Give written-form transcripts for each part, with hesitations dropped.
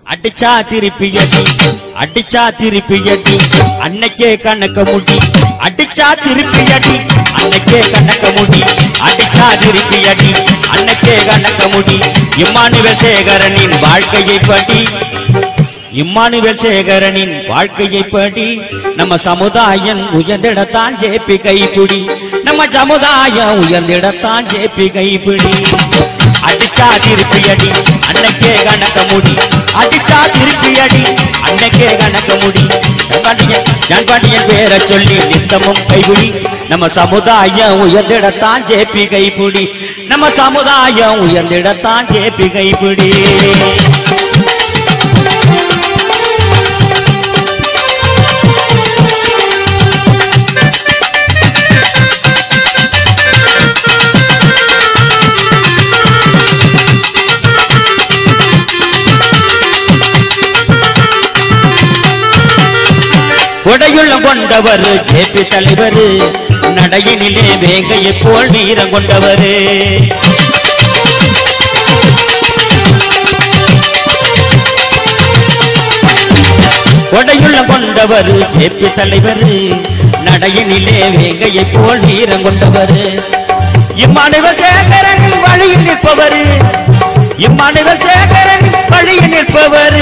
அடிச்சா திருப்பி அடி அடிச்சா திருப்பி அடி அன்னைக்கே கணக்க முடி அடிச்சா திருப்பி அடி அன்னைக்கே கணக்க முடி அடிச்சா திருப்பி அடி அன்னைக்கே கணக்க முடி இம்மானுவேல் சேகரனின் வாழ்க்கையை படி இம்மானுவேல் சேகரனின் வாழ்க்கையை படி நம்ம சமுதாயம் உயர்ந்திடத்தான் ஜேபி கைப்பிடி நம்ம சமுதாயம் உயர்ந்திடத்தான் ஜேபி கைப்பிடி அடிச்சா திருப்பி அடி அன்னைக்கே கணக்க முடி அடிச்சா திருப்பி அடி அன்னைக்கே கணக்க முடி ஜன்பாண்டியன் பேரை சொல்லி நித்தமும் கைப்பிடி நம்ம சமுதாயம் உயர்ந்திடத்தான் ஜேபி கைப்பிடி நம்ம சமுதாயம் உயர்ந்திடத்தான் ஜேபி கைப்பிடி கொடையுள்ளம் கொண்டவர் ஜேபி தலைவர் நடையினிலே வேங்கையை போல் வீரம் கொண்டவர் கொடையுள்ளம் கொண்டவர் ஜேபி தலைவர் நடையினிலே வேங்கையை போல் வீரம் கொண்டவர் இம்மானுவேல் சேகரனின் வழியில் நிற்பவர் இம்மானுவேல் சேகரனின் வழியில் நிற்பவர்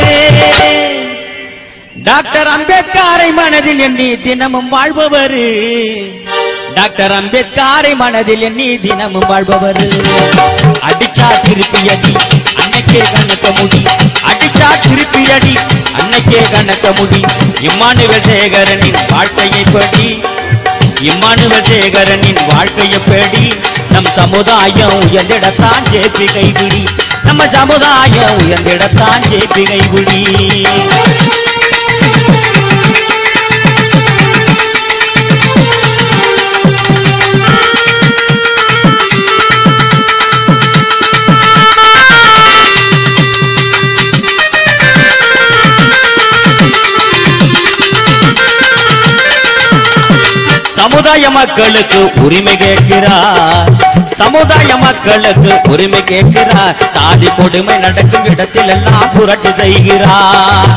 டாக்டர் அம்பேத்கரை மனதில் எண்ணி தினமும் வாழ்பவர் டாக்டர் அம்பேத்கரை மனதில் எண்ணி தினமும் வாழ்பவர் அடிச்சா திருப்பி அடி அன்னைக்கே கணக்க முடி அடிச்சா திருப்பி அடி அன்னைக்கே கணக்க முடி இம்மானுவேல் சேகரனின் வாழ்க்கையை படி இம்மானுவேல் சேகரனின் வாழ்க்கையை படி நம் சமுதாயம் உயர்ந்திடத்தான் ஜேபி கைப்பிடி நம்ம சமுதாயம் உயர்ந்திடத்தான் ஜேபி கைப்பிடி சமுதாய மக்களுக்கு உரிமை கேட்கிறார் சமுதாய மக்களுக்கு உரிமை கேட்கிறார் சாதி கொடுமை நடக்கும் இடத்தில் எல்லாம் புரட்சி செய்கிறார்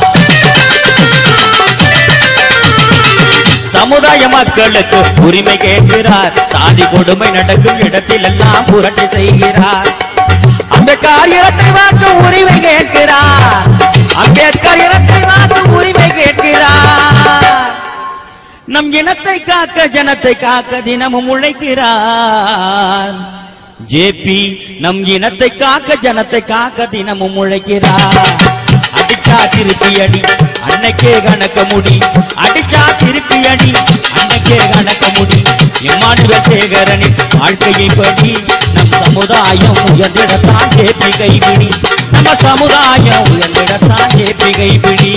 சமுதாய மக்களுக்கு உரிமை கேட்கிறார் சாதி கொடுமை நடக்கும் இடத்தில் எல்லாம் புரட்சி செய்கிறார் அம்பேத்கர் இனத்தை வாக்கு உரிமை கேட்கிறார் அம்பேத்கர் இனத்தை வாக்கு உரிமை கேட்கிறார் நம் இனத்தை காக்க ஜனத்தை காக்க தினமும் உழைக்கிறார் ஜேபி நம் இனத்தை காக்க ஜனத்தை காக்க தினமும் உழைக்கிறார் அடிச்சா திருப்பி அடி அன்னைக்கே கணக்க முடி அடிச்சா திருப்பி அடி அன்னைக்கே கணக்க முடி இம்மானுவேல் சேகரனின் வாழ்க்கையை படி நம் சமுதாயம் உயர்ந்திடத்தான் ஜேபி கைப்பிடி நம்ம சமுதாயம் உயர்ந்திடத்தான் ஜேபி கைப்பிடி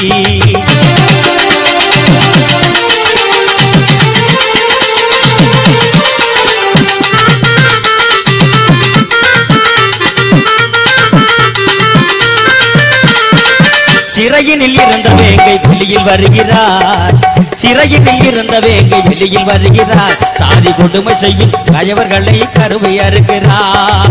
சிறையினில் இருந்த வேங்கை வெளியில் வருகிறார் சிறையினில் இருந்த வேங்கை வெளியில் வருகிறார் சாதி கொடுமை செய்யும் கயவர்களை கருவை அறுக்கிறார்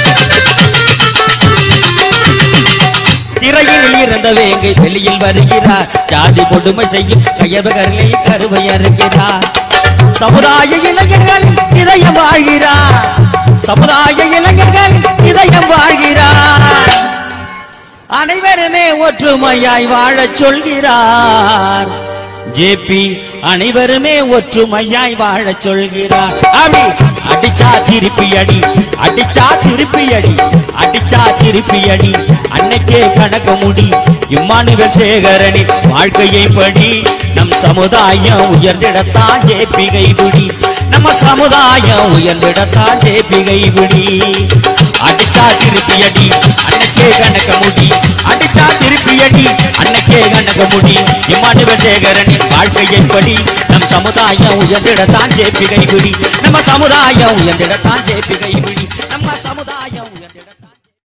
சிறையினில் இருந்த வேங்கை வெளியில் வருகிறார் சாதி கொடுமை செய்யும் கயவர்களை கருவை அறுக்கிறார் சமுதாய இளைஞர்களின் இதயம் வாழ்கிறார் சமுதாய இளைஞர்களின் இதயம் வாழ்கிறார் அனைவருமே ஒற்றுமையாய் வாழச் சொல்கிறார் ஜேபி அனைவருமே ஒற்றுமையாய் வாழச் சொல்கிறார் அடி அடிச்சா திருப்பி அடி அடிச்சா திருப்பி அடி அடிச்சா திருப்பி அடி அன்னைக்கே கணக்க முடி இம்மானுவேல் சேகரனின் வாழ்க்கையை படி நம் சமுதாயம் உயர்ந்திடத்தான் ஜேபி கைப்பிடி நம்ம சமுதாயம் உயர்ந்திடத்தான் ஜேபி கைப்பிடி அடிச்சா திருப்பி அடி அன்னைக்கே கணக்க முடி அடிச்சா திருப்பி அடி அன்னைக்கே கணக்க முடி இம்மானுவேல் சேகரனின் வாழ்க்கையை படி நம் சமுதாயம் உயர்ந்திடத்தான் ஜேபி கைப்பிடி நம்ம சமுதாயம் உயர்ந்திடத்தான் ஜேபி கைப்பிடி